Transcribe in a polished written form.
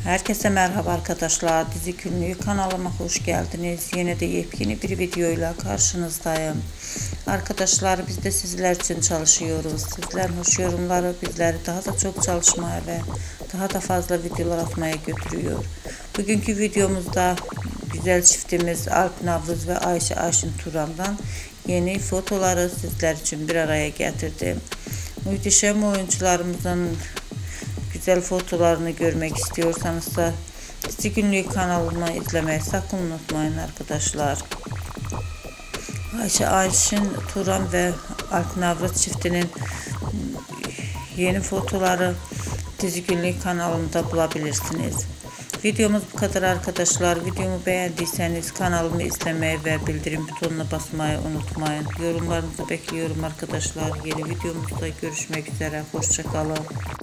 Herkese merhaba arkadaşlar. Dizi Günlüğü kanalıma hoş geldiniz. Yine de yepyeni bir videoyla karşınızdayım. Arkadaşlar biz de sizler için çalışıyoruz. Sizlerin hoş yorumları bizleri daha da çok çalışmaya ve daha da fazla videolar atmaya götürüyor. Bugünkü videomuzda güzel çiftimiz Alp Navruz ve Ayşe Ayşin Turan'dan yeni fotoları sizler için bir araya getirdim. Muhteşem oyuncularımızın güzel fotolarını görmek istiyorsanız da Dizi Günlüğü kanalımı izlemeyi sakın unutmayın arkadaşlar. Ayşe Ayşin Turan ve Alp Navruz çiftinin yeni fotoları Dizi Günlüğü kanalımda bulabilirsiniz. Videomuz bu kadar arkadaşlar. Videomu beğendiyseniz kanalımı izlemeyi ve bildirim butonuna basmayı unutmayın. Yorumlarınızı bekliyorum arkadaşlar. Yeni videomuzda görüşmek üzere. Hoşça kalın.